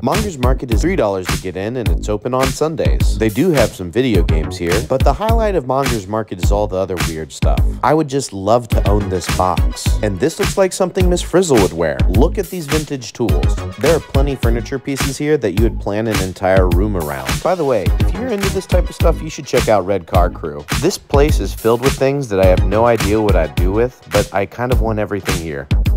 Mongers Market is $3 to get in, and it's open on Sundays. They do have some video games here, but the highlight of Mongers Market is all the other weird stuff. I would just love to own this box. And this looks like something Miss Frizzle would wear. Look at these vintage tools. There are plenty furniture pieces here that you would plan an entire room around. By the way, if you're into this type of stuff, you should check out Red Car Crew. This place is filled with things that I have no idea what I'd do with, but I kind of want everything here.